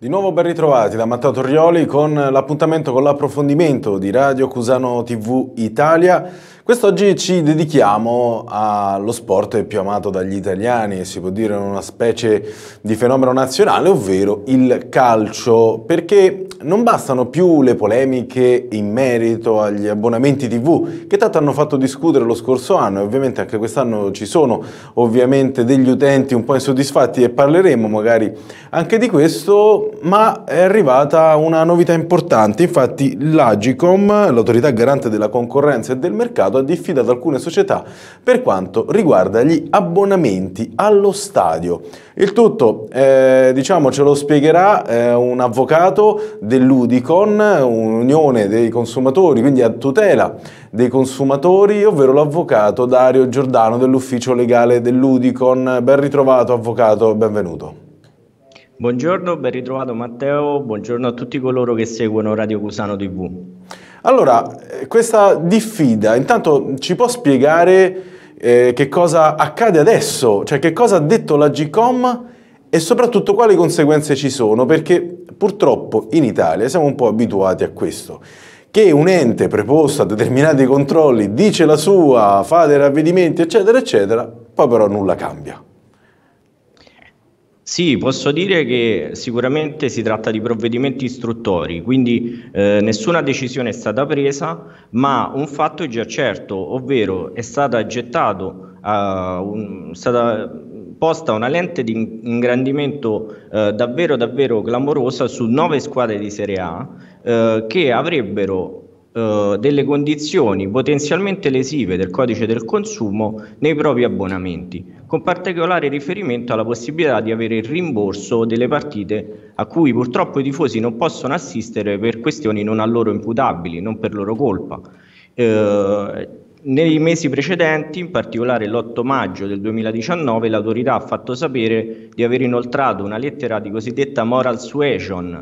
Di nuovo ben ritrovati da Matteo Torrioli con l'appuntamento con l'approfondimento di Radio Cusano TV Italia. Quest'oggi ci dedichiamo allo sport più amato dagli italiani e si può dire una specie di fenomeno nazionale, ovvero il calcio, perché non bastano più le polemiche in merito agli abbonamenti TV che tanto hanno fatto discutere lo scorso anno e ovviamente anche quest'anno ci sono ovviamente degli utenti un po' insoddisfatti e parleremo magari anche di questo, ma è arrivata una novità importante. Infatti l'Agcom, l'autorità garante della concorrenza e del mercato, ha diffidato alcune società per quanto riguarda gli abbonamenti allo stadio. Il tutto, diciamo, ce lo spiegherà un avvocato dell'Udicon, un'unione dei consumatori, quindi a tutela dei consumatori, ovvero l'avvocato Dario Giordano dell'ufficio legale dell'Udicon. Ben ritrovato avvocato, benvenuto. Buongiorno, ben ritrovato Matteo, buongiorno a tutti coloro che seguono Radio Cusano TV. Allora, questa diffida, intanto ci può spiegare che cosa accade adesso? Cioè che cosa ha detto l'Agcom e soprattutto quali conseguenze ci sono? Perché purtroppo in Italia siamo un po' abituati a questo, che un ente preposto a determinati controlli dice la sua, fa dei ravvedimenti eccetera eccetera, poi però nulla cambia. Sì, posso dire che sicuramente si tratta di provvedimenti istruttori, quindi nessuna decisione è stata presa, ma un fatto è già certo, ovvero è stata stata posta una lente di ingrandimento davvero clamorosa su 9 squadre di Serie A che avrebbero delle condizioni potenzialmente lesive del codice del consumo nei propri abbonamenti, con particolare riferimento alla possibilità di avere il rimborso delle partite a cui purtroppo i tifosi non possono assistere per questioni non a loro imputabili, non per loro colpa. Nei mesi precedenti, in particolare l'8 maggio del 2019, l'autorità ha fatto sapere di aver inoltrato una lettera di cosiddetta moral suasion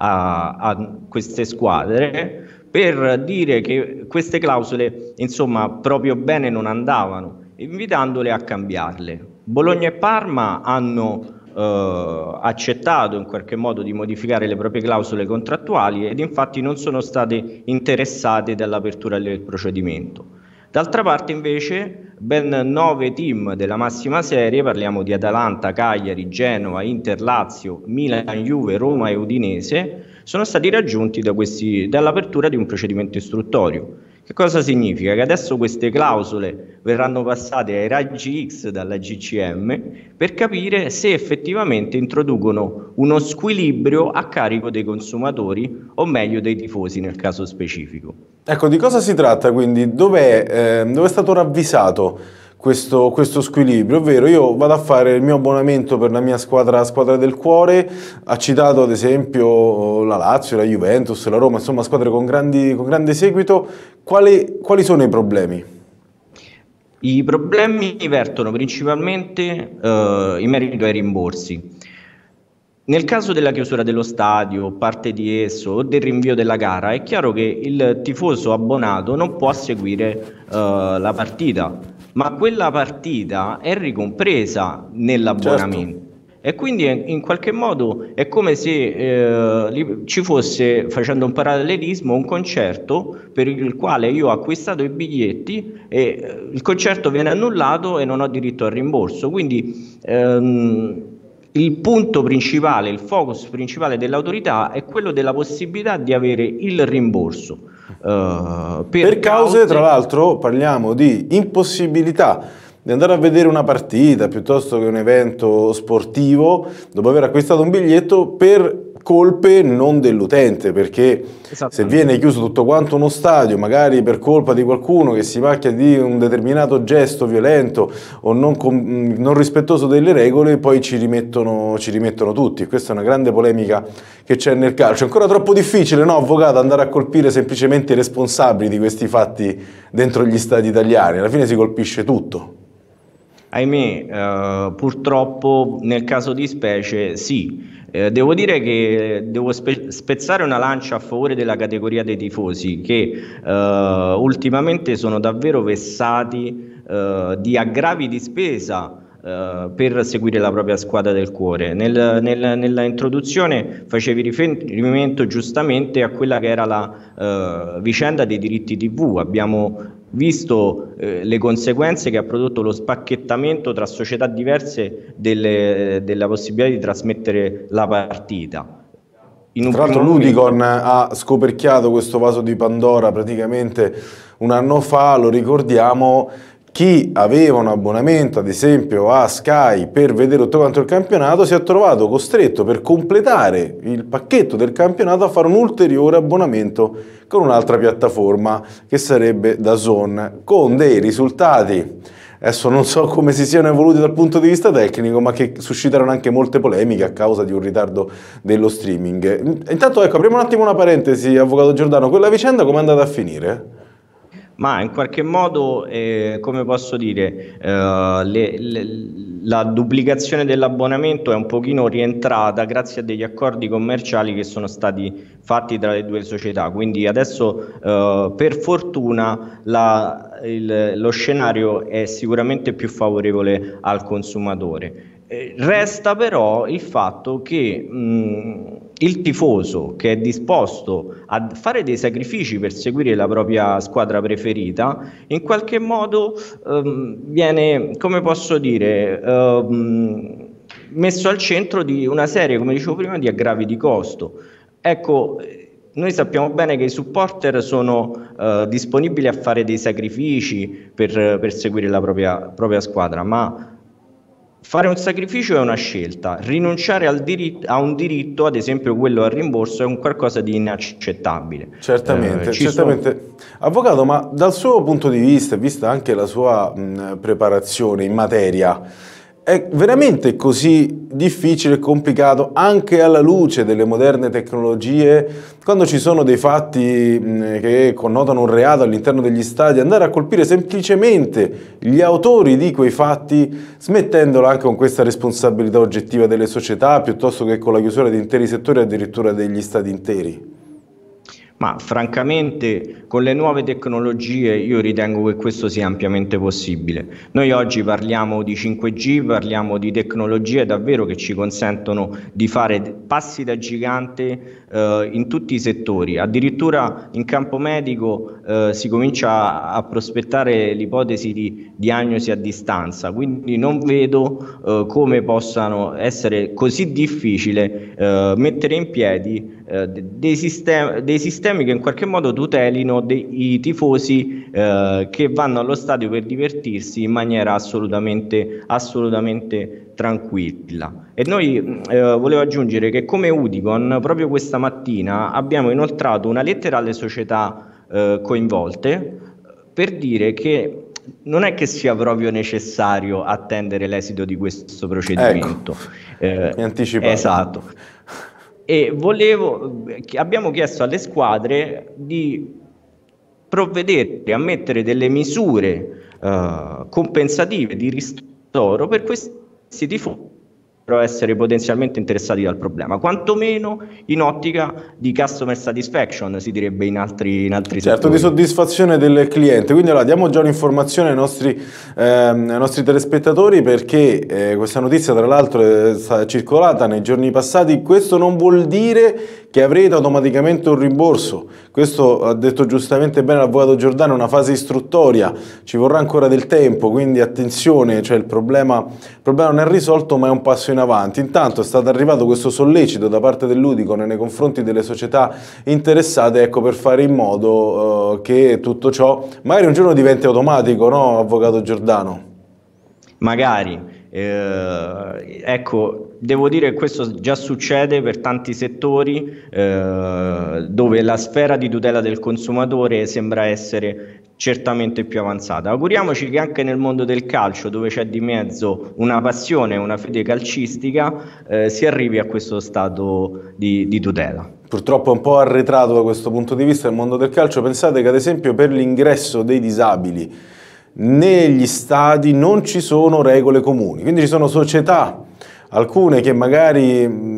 a queste squadre per dire che queste clausole, insomma, proprio bene non andavano, invitandole a cambiarle. Bologna e Parma hanno accettato in qualche modo di modificare le proprie clausole contrattuali ed infatti non sono state interessate dall'apertura del procedimento. D'altra parte invece ben 9 team della massima serie, parliamo di Atalanta, Cagliari, Genova, Inter, Lazio, Milan, Juve, Roma e Udinese, sono stati raggiunti dall'apertura di un procedimento istruttorio. Che cosa significa? Che adesso queste clausole verranno passate ai raggi X dalla GCM per capire se effettivamente introducono uno squilibrio a carico dei consumatori o meglio dei tifosi nel caso specifico. Ecco, di cosa si tratta quindi? Dove è stato ravvisato questo squilibrio? Ovvero io vado a fare il mio abbonamento per la mia squadra del cuore, ha citato ad esempio la Lazio, la Juventus, la Roma, insomma squadre con grande seguito. Quali sono i problemi? I problemi vertono principalmente in merito ai rimborsi. Nel caso della chiusura dello stadio, parte di esso o del rinvio della gara, è chiaro che il tifoso abbonato non può seguire la partita, ma quella partita è ricompresa nell'abbonamento. Certo. E quindi in qualche modo è come se ci fosse, facendo un parallelismo, un concerto per il quale io ho acquistato i biglietti e il concerto viene annullato e non ho diritto al rimborso. Quindi il punto principale, il focus principale dell'autorità è quello della possibilità di avere il rimborso. Per cause, tra l'altro, parliamo di impossibilità di andare a vedere una partita piuttosto che un evento sportivo dopo aver acquistato un biglietto per colpe non dell'utente, perché se viene chiuso tutto quanto uno stadio, magari per colpa di qualcuno che si macchia di un determinato gesto violento o non rispettoso delle regole, poi ci rimettono tutti. Questa è una grande polemica che c'è nel calcio. È ancora troppo difficile, no, avvocato, andare a colpire semplicemente i responsabili di questi fatti dentro gli stadi italiani. Alla fine si colpisce tutto. Ahimè, purtroppo nel caso di specie sì. Devo dire che devo spezzare una lancia a favore della categoria dei tifosi che ultimamente sono davvero vessati di aggravi di spesa per seguire la propria squadra del cuore. Nella introduzione facevi riferimento giustamente a quella che era la vicenda dei diritti TV. Abbiamo visto le conseguenze che ha prodotto lo spacchettamento tra società diverse della possibilità di trasmettere la partita. Tra l'altro l'Udicon ha scoperchiato questo vaso di Pandora praticamente un anno fa, lo ricordiamo. Chi aveva un abbonamento ad esempio a Sky per vedere tutto quanto il campionato si è trovato costretto, per completare il pacchetto del campionato, a fare un ulteriore abbonamento con un'altra piattaforma che sarebbe DAZN, con dei risultati, adesso non so come si siano evoluti dal punto di vista tecnico, ma che suscitarono anche molte polemiche a causa di un ritardo dello streaming. Intanto ecco, apriamo un attimo una parentesi, avvocato Giordano, quella vicenda come è andata a finire? Ma in qualche modo, come posso dire, la duplicazione dell'abbonamento è un pochino rientrata grazie a degli accordi commerciali che sono stati fatti tra le due società. Quindi adesso, per fortuna, lo scenario è sicuramente più favorevole al consumatore. Resta però il fatto che il tifoso che è disposto a fare dei sacrifici per seguire la propria squadra preferita, in qualche modo viene, come posso dire, messo al centro di una serie, come dicevo prima, di aggravi di costo. Ecco, noi sappiamo bene che i supporter sono disponibili a fare dei sacrifici per seguire la propria squadra, ma fare un sacrificio è una scelta, rinunciare a un diritto, ad esempio quello al rimborso, è un qualcosa di inaccettabile. Certamente, certamente. Avvocato, ma dal suo punto di vista, vista anche la sua preparazione in materia, è veramente così difficile e complicato, anche alla luce delle moderne tecnologie, quando ci sono dei fatti che connotano un reato all'interno degli stadi, andare a colpire semplicemente gli autori di quei fatti, smettendolo anche con questa responsabilità oggettiva delle società, piuttosto che con la chiusura di interi settori, addirittura degli stadi interi? Ma francamente con le nuove tecnologie io ritengo che questo sia ampiamente possibile. Noi oggi parliamo di 5G, parliamo di tecnologie davvero che ci consentono di fare passi da gigante in tutti i settori. Addirittura in campo medico si comincia a prospettare l'ipotesi di diagnosi a distanza, quindi non vedo come possano essere così difficile mettere in piedi dei sistemi che in qualche modo tutelino i tifosi che vanno allo stadio per divertirsi in maniera assolutamente tranquilla. E noi volevo aggiungere che come Udicon proprio questa mattina abbiamo inoltrato una lettera alle società coinvolte per dire che non è che sia proprio necessario attendere l'esito di questo procedimento. Ecco, mi anticipato. Esatto. E abbiamo chiesto alle squadre di provvedere a mettere delle misure compensative di ristoro per questi tifosi che potrebbero essere potenzialmente interessati dal problema, quantomeno in ottica di customer satisfaction, si direbbe in altri certo, settori. Di soddisfazione del cliente. Quindi allora diamo già un'informazione ai nostri telespettatori, perché questa notizia tra l'altro è stata circolata nei giorni passati. Questo non vuol dire che avrete automaticamente un rimborso. Questo ha detto giustamente bene l'avvocato Giordano, è una fase istruttoria, ci vorrà ancora del tempo, quindi attenzione, cioè il problema non è risolto ma è un passo in avanti. Intanto è stato arrivato questo sollecito da parte dell'Udicon nei confronti delle società interessate, ecco, per fare in modo che tutto ciò magari un giorno diventi automatico, no, avvocato Giordano? Magari. Ecco, devo dire che questo già succede per tanti settori dove la sfera di tutela del consumatore sembra essere certamente più avanzata. Auguriamoci che anche nel mondo del calcio, dove c'è di mezzo una passione, una fede calcistica, si arrivi a questo stato di tutela. Purtroppo è un po' arretrato da questo punto di vista il mondo del calcio. Pensate che ad esempio per l'ingresso dei disabili negli stadi non ci sono regole comuni, quindi ci sono società, alcune che magari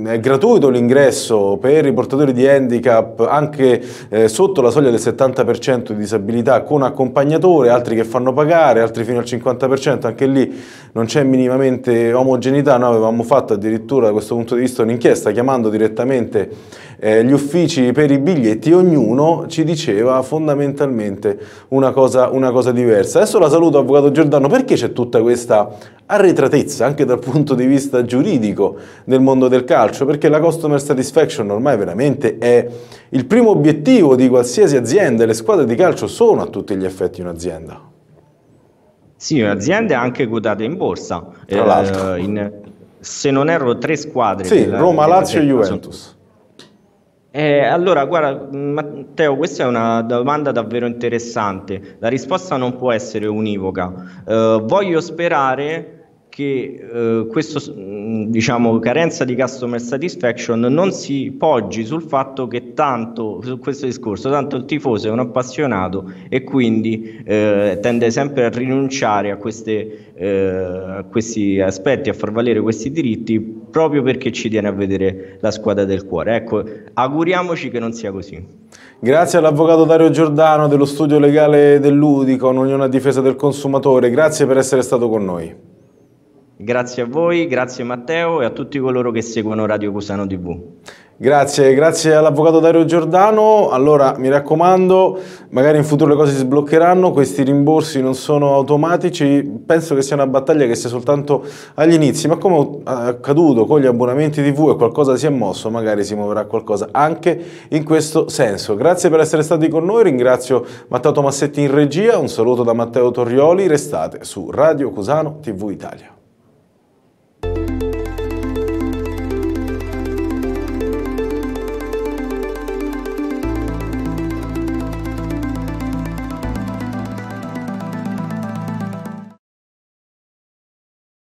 è gratuito l'ingresso per i portatori di handicap anche sotto la soglia del 70% di disabilità con accompagnatore, altri che fanno pagare, altri fino al 50%, anche lì non c'è minimamente omogeneità. Noi avevamo fatto addirittura da questo punto di vista un'inchiesta chiamando direttamente gli uffici per i biglietti, ognuno ci diceva fondamentalmente una cosa diversa. Adesso la saluto, avvocato Giordano, perché c'è tutta questa arretratezza anche dal punto di vista giuridico nel mondo del calcio? Perché la customer satisfaction ormai veramente è il primo obiettivo di qualsiasi azienda e le squadre di calcio sono a tutti gli effetti un'azienda. Sì, aziende anche quotate in borsa. Tra l'altro. Se non erro 3 squadre. Sì, Roma, Lazio e Juventus. Allora, guarda, Matteo, questa è una domanda davvero interessante. La risposta non può essere univoca. Voglio sperare che questa carenza di customer satisfaction non si poggi sul fatto che su questo discorso, tanto il tifoso è un appassionato e quindi tende sempre a rinunciare a questi aspetti, a far valere questi diritti, proprio perché ci tiene a vedere la squadra del cuore. Ecco, auguriamoci che non sia così. Grazie all'avvocato Dario Giordano dello studio legale dell'Udicon, Unione a difesa del consumatore. Grazie per essere stato con noi. Grazie a voi, grazie Matteo e a tutti coloro che seguono Radio Cusano TV. Grazie all'avvocato Dario Giordano. Allora, mi raccomando, magari in futuro le cose si sbloccheranno, questi rimborsi non sono automatici, penso che sia una battaglia che sia soltanto agli inizi, ma come è accaduto con gli abbonamenti TV e qualcosa si è mosso, magari si muoverà qualcosa anche in questo senso. Grazie per essere stati con noi, ringrazio Matteo Tomassetti in regia, un saluto da Matteo Torrioli, restate su Radio Cusano TV Italia.